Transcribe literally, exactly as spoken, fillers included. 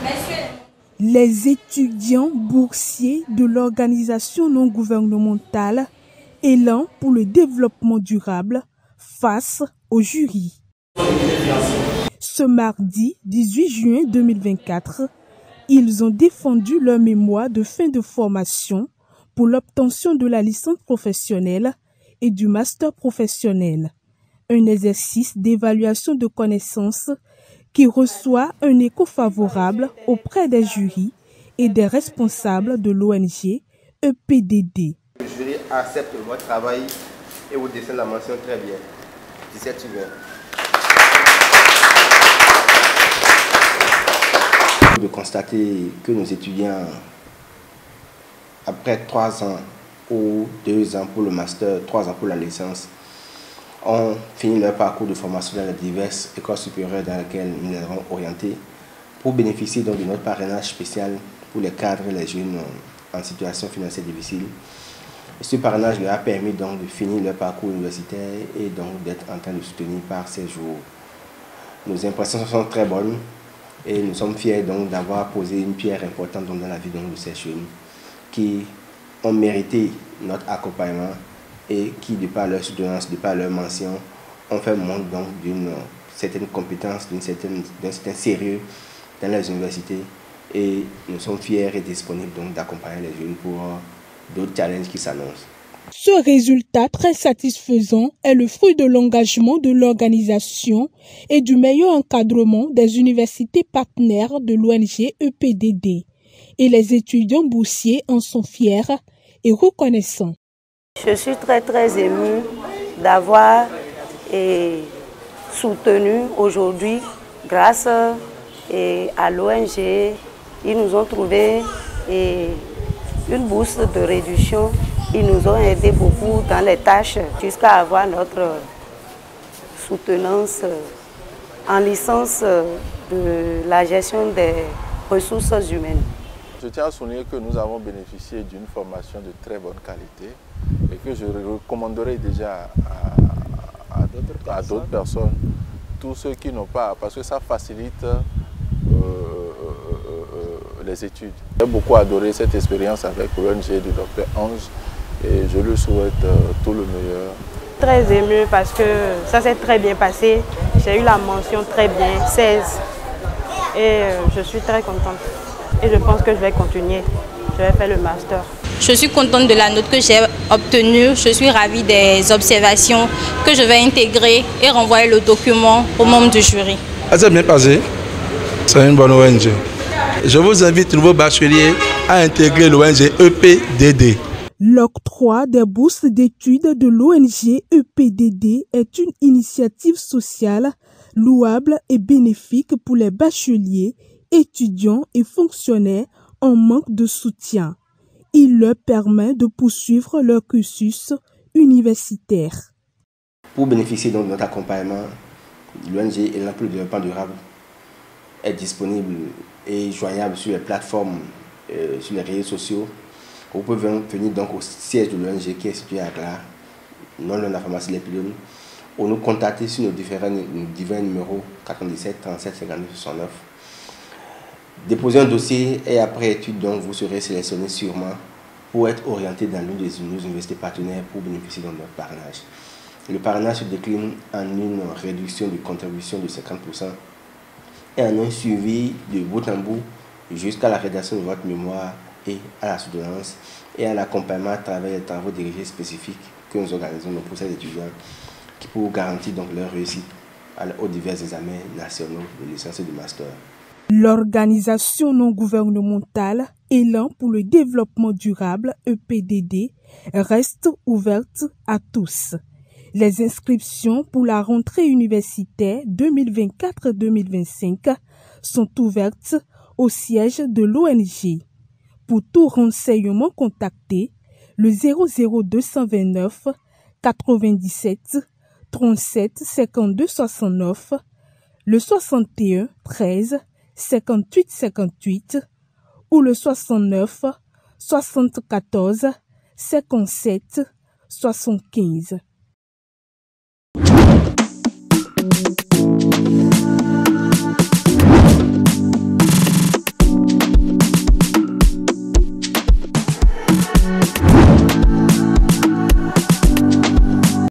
Les étudiants boursiers de l'organisation non gouvernementale Élan pour le développement durable face au jury. Ce mardi dix-huit juin deux mille vingt-quatre, ils ont défendu leur mémoire de fin de formation pour l'obtention de la licence professionnelle et du master professionnel. Un exercice d'évaluation de connaissances qui reçoit un écho favorable auprès des jurys et des responsables de l'O N G E P D D. Le jury accepte votre travail et vous dessinez la mention très bien. dix-sept sur vingt. De constater que nos étudiants, après trois ans ou deux ans pour le master, trois ans pour la licence, ont fini leur parcours de formation dans les diverses écoles supérieures dans lesquelles nous les avons orientés pour bénéficier donc de notre parrainage spécial pour les cadres et les jeunes en situation financière difficile. Et ce parrainage leur a permis donc de finir leur parcours universitaire et donc d'être en train de soutenir par ces jours. Nos impressions sont très bonnes et nous sommes fiers donc d'avoir posé une pierre importante dans la vie donc de ces jeunes qui ont mérité notre accompagnement et qui, de par leur soutenance, de par leur mention, ont fait montre donc d'une certaine compétence, d'un certain, certain sérieux dans les universités. Et nous sommes fiers et disponibles donc d'accompagner les jeunes pour d'autres challenges qui s'annoncent. Ce résultat très satisfaisant est le fruit de l'engagement de l'organisation et du meilleur encadrement des universités partenaires de l'O N G E P D D. Et les étudiants boursiers en sont fiers et reconnaissants. Je suis très très émue d'avoir soutenu aujourd'hui grâce à l'O N G. Ils nous ont trouvé une bourse de réduction. Ils nous ont aidé beaucoup dans les tâches jusqu'à avoir notre soutenance en licence de la gestion des ressources humaines. Je tiens à souligner que nous avons bénéficié d'une formation de très bonne qualité et que je recommanderais déjà à, à d'autres personnes, tous ceux qui n'ont pas, parce que ça facilite euh, euh, euh, les études. J'ai beaucoup adoré cette expérience avec l'O N G du docteur Ange et je lui souhaite euh, tout le meilleur. Très ému parce que ça s'est très bien passé. J'ai eu la mention très bien, seize, et euh, je suis très contente. Et je pense que je vais continuer. Je vais faire le master. Je suis contente de la note que j'ai obtenue. Je suis ravie des observations que je vais intégrer et renvoyer le document aux membres du jury. Ça s'est bien passé. C'est une bonne O N G. Je vous invite, nouveaux bacheliers, à intégrer l'O N G E P D D. L'octroi des bourses d'études de l'O N G E P D D est une initiative sociale louable et bénéfique pour les bacheliers, étudiants et fonctionnaires en manque de soutien. Il leur permet de poursuivre leur cursus universitaire. Pour bénéficier donc de notre accompagnement, l'O N G Élan pour le développement durable est disponible et joignable sur les plateformes, euh, sur les réseaux sociaux. Vous pouvez venir donc au siège de l'O N G qui est situé à Glas, non loin de la pharmacie Les Pylônes, ou nous contacter sur nos différents, nos divers numéros quatre-vingt-dix-sept, trente-sept, cinquante-neuf, soixante-neuf. Déposez un dossier et après étude, donc, vous serez sélectionné sûrement pour être orienté dans l'une de nos universités partenaires pour bénéficier de notre parrainage. Le parrainage se décline en une réduction de contribution de cinquante pour cent et en un suivi de bout en bout jusqu'à la rédaction de votre mémoire et à la soutenance et à l'accompagnement à travers les travaux dirigés spécifiques que nous organisons pour ces étudiants qui pour garantir donc leur réussite aux divers examens nationaux de licence et de master. L'organisation non gouvernementale Élan pour le développement durable E P D D reste ouverte à tous. Les inscriptions pour la rentrée universitaire deux mille vingt-quatre deux mille vingt-cinq sont ouvertes au siège de l'O N G. Pour tout renseignement, contactez le zéro zéro deux cent vingt-neuf quatre-vingt-dix-sept trente-sept cinquante-deux soixante-neuf, le soixante et un treize cinquante-huit cinquante-huit ou le soixante-neuf soixante-quatorze cinquante-sept soixante-quinze.